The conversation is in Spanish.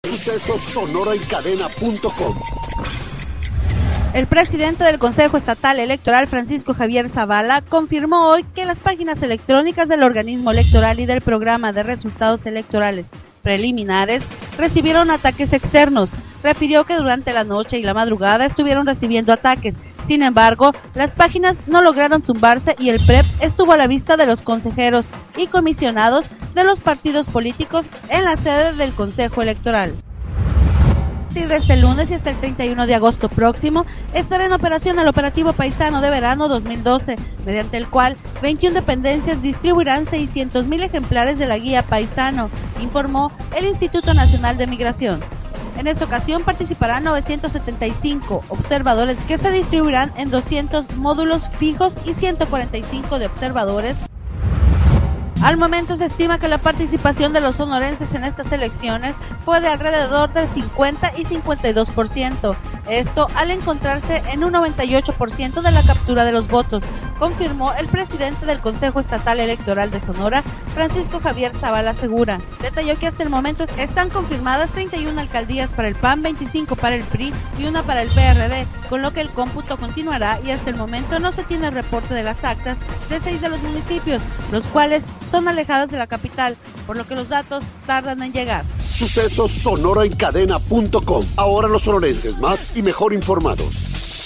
Sucesos sonoraencadena.com. El presidente del Consejo Estatal Electoral, Francisco Javier Zavala, confirmó hoy que las páginas electrónicas del organismo electoral y del programa de resultados electorales preliminares recibieron ataques externos. Refirió que durante la noche y la madrugada estuvieron recibiendo ataques. Sin embargo, las páginas no lograron tumbarse y el PREP estuvo a la vista de los consejeros y comisionados de los partidos políticos en la sede del Consejo Electoral. Desde este lunes y hasta el 31 de agosto próximo estará en operación el Operativo Paisano de Verano 2012, mediante el cual 21 dependencias distribuirán 600,000 ejemplares de la Guía Paisano, informó el Instituto Nacional de Migración. En esta ocasión participarán 975 observadores que se distribuirán en 200 módulos fijos y 145 de observadores. Al momento se estima que la participación de los sonorenses en estas elecciones fue de alrededor del 50 y 52%. Esto al encontrarse en un 98% de la captura de los votos, confirmó el presidente del Consejo Estatal Electoral de Sonora, Francisco Javier Zavala Segura. Detalló que hasta el momento están confirmadas 31 alcaldías para el PAN, 25 para el PRI y una para el PRD, con lo que el cómputo continuará y hasta el momento no se tiene reporte de las actas de 6 de los municipios, los cuales son alejadas de la capital, por lo que los datos tardan en llegar. Sucesos sonoraencadena.com. Ahora los sonorenses más y mejor informados.